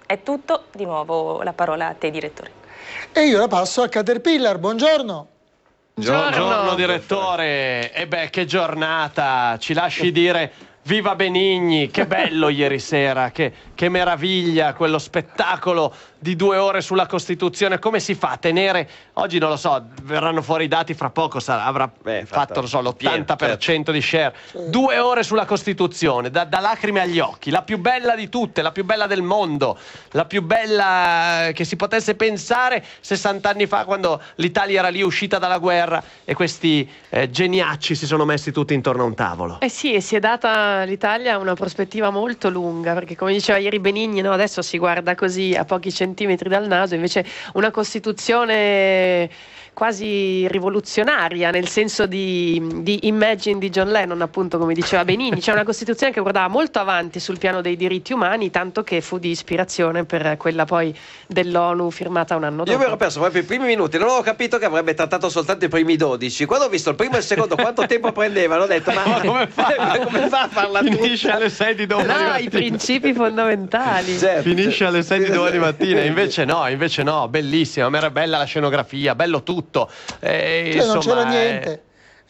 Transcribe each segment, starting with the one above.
È tutto, di nuovo la parola a te, direttore. E io la passo a Caterpillar, buongiorno. Buongiorno direttore, e beh che giornata, ci lasci dire viva Benigni, che bello ieri sera, che meraviglia quello spettacolo di 2 ore sulla Costituzione. Come si fa a tenere, oggi non lo so, verranno fuori i dati fra poco, avrà fatto non so, l'80% di share, 2 ore sulla Costituzione, da lacrime agli occhi, la più bella di tutte, la più bella del mondo, la più bella che si potesse pensare 60 anni fa, quando l'Italia era lì uscita dalla guerra e questi geniacci si sono messi tutti intorno a un tavolo. Eh sì, e si è data all'Italia una prospettiva molto lunga, perché come diceva ieri Benigni, no, adesso si guarda così a pochi centimetri dal naso, invece una Costituzione quasi rivoluzionaria, nel senso di Imagine di John Lennon, appunto, come diceva Benigni. C'è una Costituzione che guardava molto avanti sul piano dei diritti umani, tanto che fu di ispirazione per quella poi dell'ONU firmata un anno dopo. Io mi ero perso proprio i primi minuti, non avevo capito che avrebbe trattato soltanto i primi 12. Quando ho visto il primo e il secondo quanto tempo prendevano, ho detto ma come fa a farla tutta? Finisce alle 6 di domani mattina. I principi fondamentali. Certo, finisce alle 6 di domani mattina, invece no, bellissima, ma era bella la scenografia, bello tutto. Insomma, non c'era niente.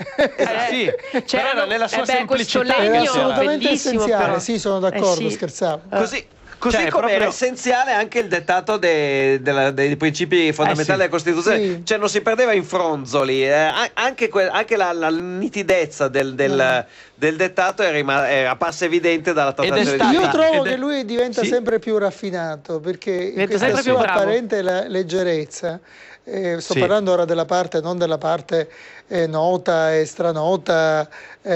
Sì, però era nella sua semplicità. Era assolutamente bellissimo, essenziale, però. sì, sono d'accordo, Sì. scherzavo. Così Cioè, come era proprio essenziale anche il dettato dei principi fondamentali della Costituzione, Sì. cioè non si perdeva in fronzoli, anche la nitidezza del dettato era apparsa evidente dalla trattazione. Io trovo che lui diventa sempre più raffinato, perché in questa sua apparente leggerezza, sto parlando ora della parte, non della parte nota e stranota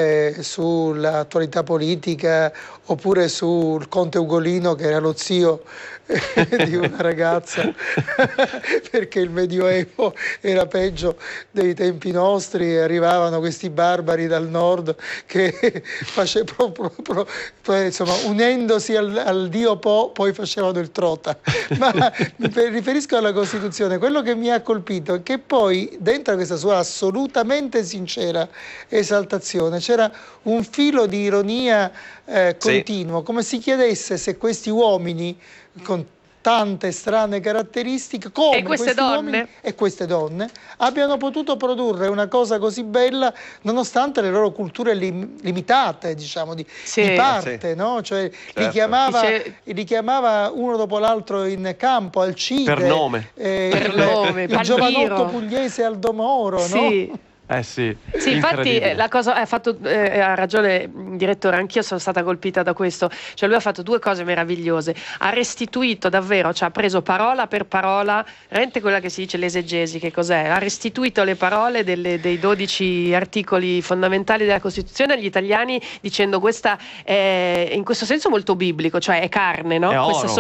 sull'attualità politica, oppure sul conte Ugolino che era lo zio di una ragazza perché il Medioevo era peggio dei tempi nostri e arrivavano questi barbari dal nord che insomma, unendosi al dio Po poi facevano il trota. Ma mi riferisco alla Costituzione. Quello che mi ha colpito è che poi dentro questa sua assolutamente sincera esaltazione c'era un filo di ironia continuo, come si chiedesse se questi uomini con tante strane caratteristiche come e queste donne e queste donne abbiano potuto produrre una cosa così bella nonostante le loro culture limitate, diciamo, di parte, no? Cioè, certo. li chiamava uno dopo l'altro in campo, Alcide, per nome, il giovanotto pugliese Aldomoro, no? Sì, infatti la cosa ha ragione direttore, anch'io sono stata colpita da questo, cioè lui ha fatto 2 cose meravigliose, ha restituito davvero, cioè ha preso parola per parola, veramente quella che si dice l'esegesi, che cos'è? Ha restituito le parole dei 12 articoli fondamentali della Costituzione agli italiani, dicendo questa è in questo senso molto biblico, cioè è carne, no?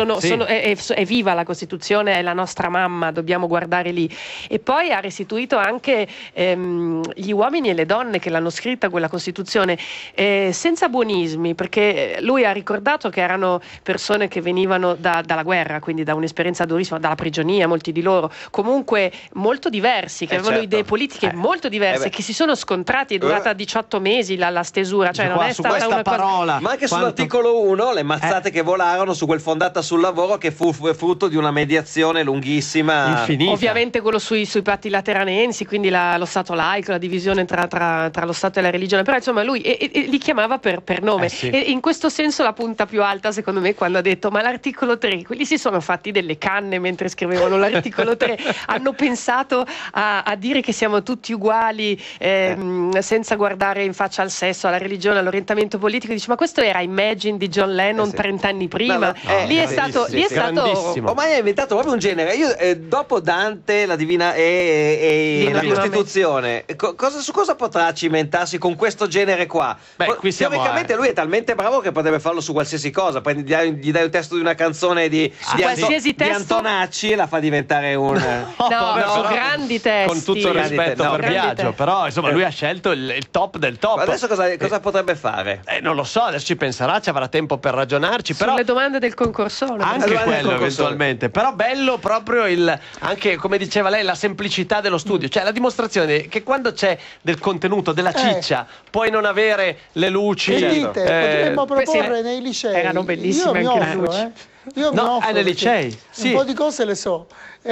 È viva la Costituzione, è la nostra mamma, dobbiamo guardare lì. E poi ha restituito anche gli uomini e le donne che l'hanno scritta quella Costituzione, senza buonismi, perché lui ha ricordato che erano persone che venivano dalla guerra, quindi da un'esperienza durissima, dalla prigionia, molti di loro, comunque molto diversi, che avevano idee politiche molto diverse, che si sono scontrati, è durata 18 mesi la stesura, cioè non è stata una parola. Ma anche sull'articolo 1 le mazzate che volarono su quel fondata sul lavoro, che fu frutto di una mediazione lunghissima, infinita. Ovviamente quello sui patti lateranensi, quindi lo Stato laico, la divisione tra lo Stato e la religione, però insomma lui li chiamava per nome, e in questo senso la punta più alta secondo me quando ha detto ma l'articolo 3, quelli si sono fatti delle canne mentre scrivevano l'articolo 3, hanno pensato a dire che siamo tutti uguali, senza guardare in faccia al sesso, alla religione, all'orientamento politico. Dice ma questo era Imagine di John Lennon 30 anni prima, lì è stato ormai ha inventato proprio un genere. Io dopo Dante, la Divina e la Costituzione, su cosa potrà cimentarsi con questo genere qua? Teoricamente lui è talmente bravo che potrebbe farlo su qualsiasi cosa. Poi gli dai il testo di una canzone di Antonacci e la fa diventare un grandi testi, con tutto il rispetto per Biagio, però insomma lui ha scelto il top del top. Ma adesso cosa potrebbe fare? Non lo so, adesso ci penserà, ci avrà tempo per ragionarci, però sulle domande del concorsone, anche quello eventualmente. Però bello proprio anche come diceva lei, la semplicità dello studio, cioè la dimostrazione che quando quando c'è del contenuto, della ciccia, puoi non avere le luci. Che dite? Potremmo proporre nei licei. Erano bellissime anche le luci. Io mi offro, nei licei, sì. Un po' di cose le so,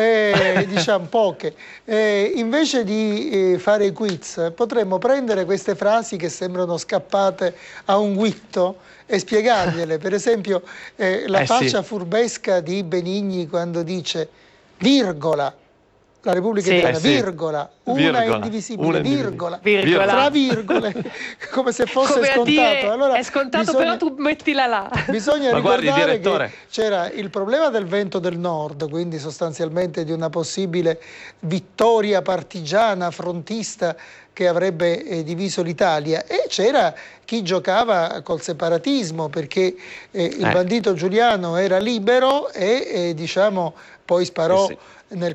diciamo poche. Invece di fare i quiz, potremmo prendere queste frasi che sembrano scappate a un guitto e spiegargliele. Per esempio, la faccia furbesca di Benigni quando dice virgola. La Repubblica Italiana, virgola, una indivisibile, virgola, tra virgole, come se fosse come scontato. Dire, allora, è scontato, però tu mettila là. Bisogna ricordare che c'era il problema del vento del nord, quindi sostanzialmente di una possibile vittoria partigiana, frontista, che avrebbe diviso l'Italia, e c'era chi giocava col separatismo, perché il bandito Giuliano era libero e diciamo poi sparò nel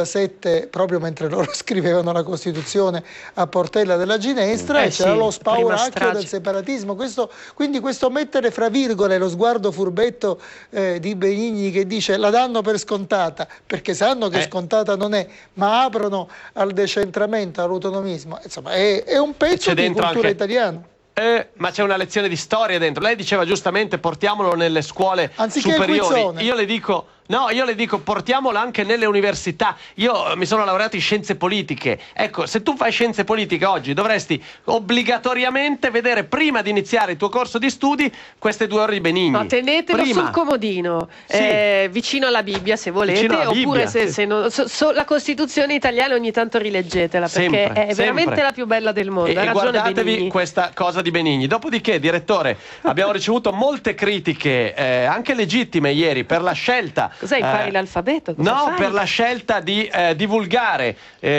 47, proprio mentre loro scrivevano la Costituzione, a Portella della Ginestra, e c'era lo spauracchio del separatismo. Quindi questo mettere fra virgole lo sguardo furbetto di Benigni che dice la danno per scontata, perché sanno che scontata non è, ma aprono al decentramento, all'autonomismo. Insomma, è un pezzo di cultura italiana. Ma c'è una lezione di storia dentro. Lei diceva giustamente portiamolo nelle scuole superiori. Io le dico portiamolo anche nelle università. Io mi sono laureato in scienze politiche. Ecco, se tu fai scienze politiche oggi dovresti obbligatoriamente vedere, prima di iniziare il tuo corso di studi, queste 2 ore di Benigni. No, tenetelo sul comodino, vicino alla Bibbia se volete, oppure se non, la Costituzione italiana ogni tanto rileggetela, perché è veramente la più bella del mondo. E guardatevi Benigni. Questa cosa di Benigni. Dopodiché, direttore, abbiamo ricevuto molte critiche, anche legittime ieri, per la scelta. Cos'è, impari l'alfabeto? Per la scelta di divulgare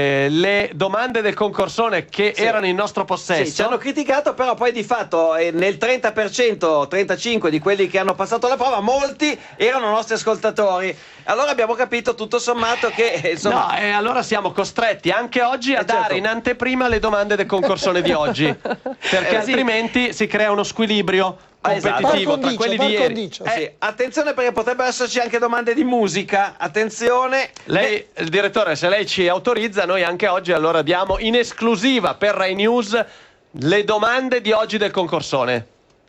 le domande del concorsone che erano in nostro possesso. Ci hanno criticato, però poi di fatto nel 30%, 35% di quelli che hanno passato la prova, molti erano nostri ascoltatori. Allora abbiamo capito tutto sommato che insomma... No, allora siamo costretti anche oggi a dare in anteprima le domande del concorsone di oggi, perché altrimenti si crea uno squilibrio competitivo tra quelli di ieri. Attenzione, perché potrebbero esserci anche domande di musica. Attenzione. Lei, il direttore, se lei ci autorizza, noi anche oggi allora diamo in esclusiva per Rai News le domande di oggi del concorsone.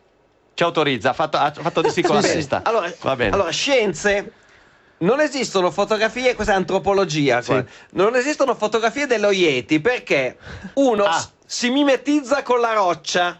Ci autorizza? Ha fatto di sì con la testa. Allora, va bene. Allora, scienze. Non esistono fotografie, questa è antropologia, non esistono fotografie dello Yeti perché uno si mimetizza con la roccia,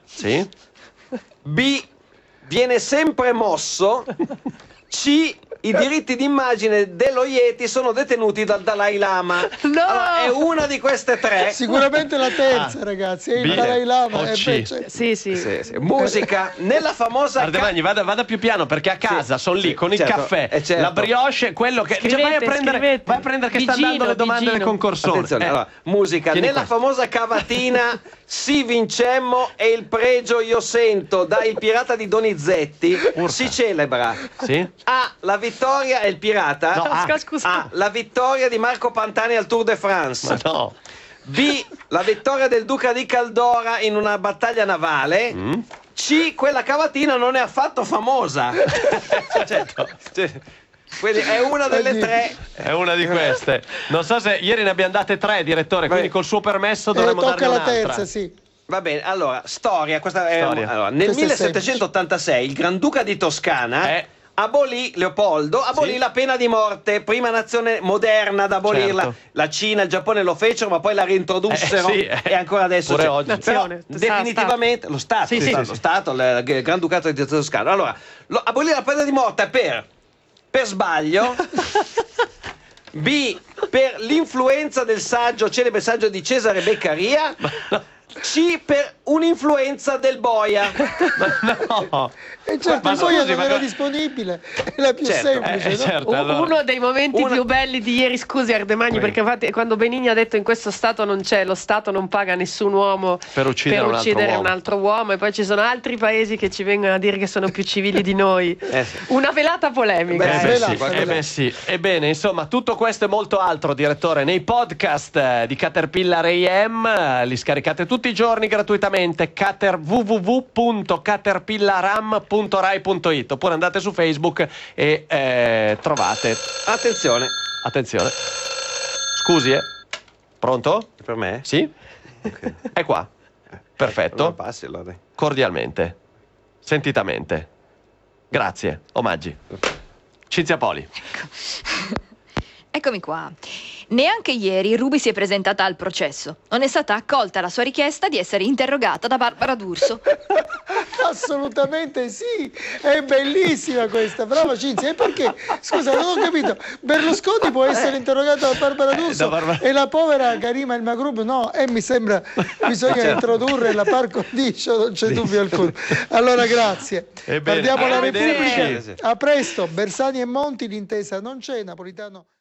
B viene sempre mosso, C i diritti d'immagine dello Yeti sono detenuti dal Dalai Lama. No! Allora, è una di queste 3. Sicuramente la terza, ragazzi, è il Dalai Lama. Sì. Musica, nella famosa... Ardemagni, vada più piano, perché a casa sono lì con il caffè, la brioche, quello che... vai a prendere che sta dando le domande del concorsone. Attenzione, allora, musica, nella famosa cavatina Si vincemmo e il pregio io sento, da Il pirata di Donizetti, si celebra A, la vittoria è il pirata, A, la vittoria di Marco Pantani al Tour de France, B, la vittoria del duca di Caldora in una battaglia navale, C, quella cavatina non è affatto famosa. Quindi è una delle 3. È una di queste. Non so se ieri ne abbiamo date 3, direttore, quindi col suo permesso dovremmo darne un'altra. Tocca la terza, Va bene, allora, storia. Allora, nel 1786 il Granduca di Toscana abolì la pena di morte, prima nazione moderna ad abolirla. La Cina, il Giappone lo fecero, ma poi la reintrodussero e ancora adesso pure oggi. Però, definitivamente lo Stato, il Granducato di Toscana. Allora, abolì la pena di morte per sbaglio, B, per l'influenza del celebre saggio di Cesare Beccaria, C, per un'influenza del boia. Certo, il boia non era disponibile, è la più semplice. Uno dei momenti più belli di ieri, scusi Ardemagni, perché infatti quando Benigni ha detto in questo Stato non c'è, lo Stato non paga nessun uomo per uccidere un altro uomo, e poi ci sono altri paesi che ci vengono a dire che sono più civili di noi. Una velata polemica. Ebbene, insomma, tutto questo e molto altro, direttore, nei podcast di Caterpillar AM, li scaricate tutti i giorni gratuitamente, www.caterpillaram.rai.it, oppure andate su Facebook e trovate. Attenzione. Scusi, pronto? Per me? Sì? Okay. È qua. Perfetto. Passi, allora. Cordialmente, sentitamente. Grazie, omaggi. Cinzia Poli. Eccomi qua. Neanche ieri Ruby si è presentata al processo. Non è stata accolta la sua richiesta di essere interrogata da Barbara D'Urso. Assolutamente sì, è bellissima questa, brava Cinzia. E perché? Scusa, non ho capito. Berlusconi può essere interrogato da Barbara D'Urso e la povera Karima El Maghrub no? Mi sembra bisogna introdurre la par condicio, non c'è dubbio alcuno. Allora grazie. Guardiamo la Repubblica. A presto. Bersani e Monti, l'intesa non c'è, Napolitano